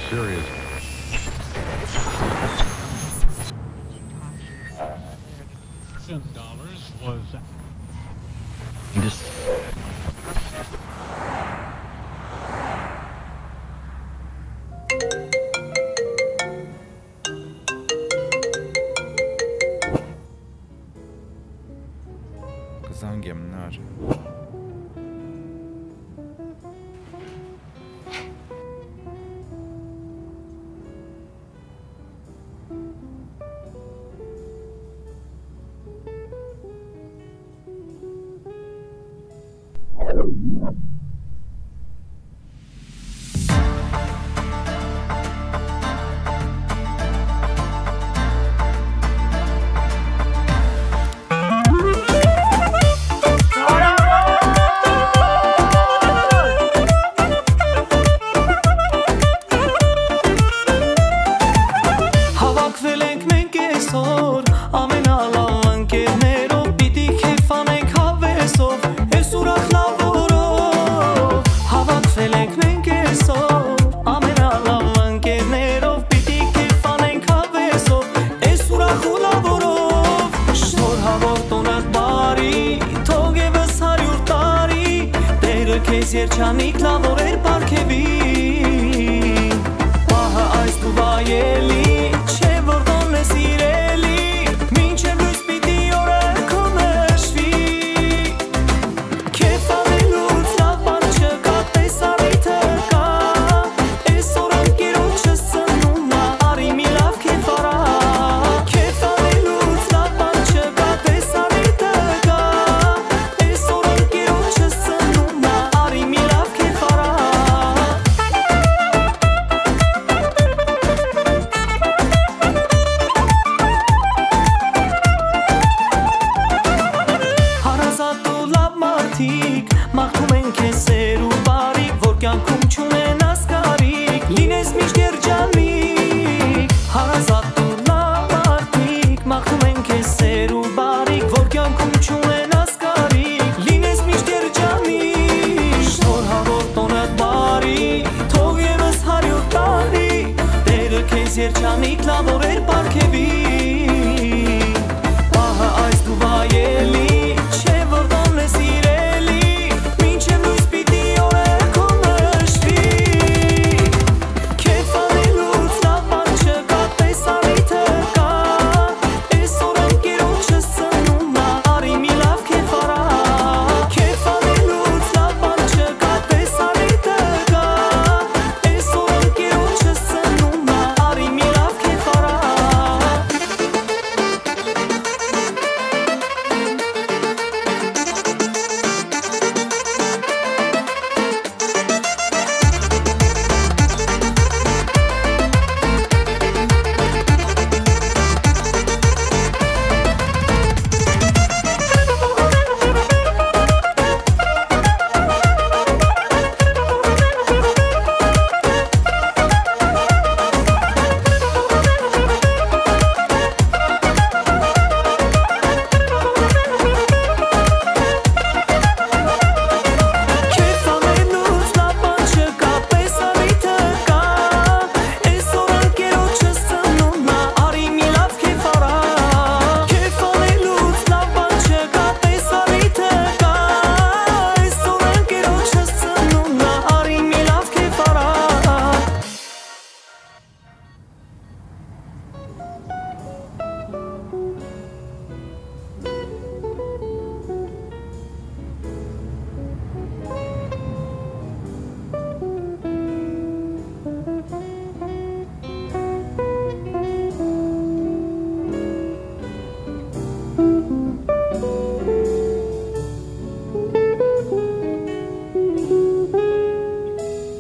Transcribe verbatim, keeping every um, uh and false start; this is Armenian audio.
serious. Dollars was just Kızangemler. Երջանիկ լավոր էր պարգևի Պահը այս դու վայելի Չէ որ դոն է սիրելի Մինչև լույս պիտի օրը քո նշվի Քեզ անելուց լավ բան չկա տեսարիթը կա Այսօր ընկերոջս ծնում ա Արի մի լավ քեֆ արա Քեզ անելուց լավ բան չկա տեսարիթը կա Այսօր ընկերոջս ծնում ա Մաղթում են քեզ սեր ու բարիք, որ կյանքում չունեն ասկարիք, լինես միշտ երջանիկ, հարազատ ու լավ մարդիկ, մաղթում են քեզ սեր ու բարիք, որ կյանքում չունեն ասկարիք, լինես միշտ երջանիկ, շնորհավոր տոնդ բարի, թող ևս հարյուր տարի, Տերը քեզ երջանիկ լավոր էր պարգևի, պահը այս դու վայելի, չէ որ դոն է սիրելի